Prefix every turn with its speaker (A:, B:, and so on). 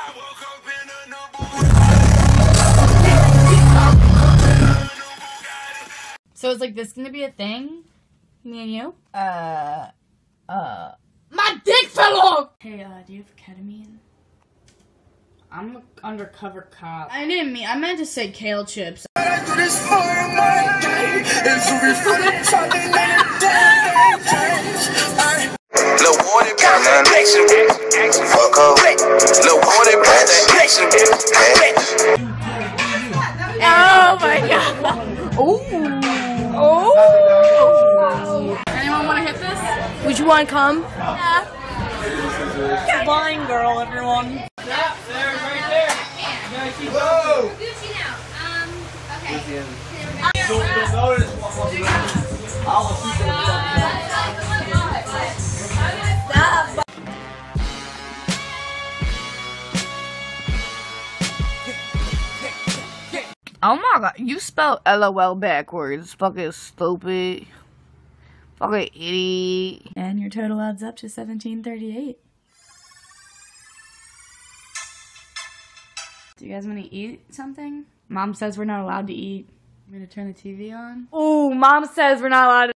A: So is like this gonna be a thing? Me and you?
B: My dick fell off!
A: Hey, do you have ketamine? I'm an undercover cop.
B: I meant to say kale chips.
A: Oh my god! Ooh! Oh!
B: Anyone want to hit this?
A: Would you want to come?
B: Yeah.
A: Blind girl, everyone.
C: Yeah, there, right there. Whoa! Gucci now. Okay. You'll notice
A: Oh my god, you spelled LOL backwards. Fucking stupid. Fucking idiot. And your total adds up to 1738. Do you guys want to eat something? Mom says we're not allowed to eat. I'm gonna turn the TV on. Oh, Mom says we're not allowed to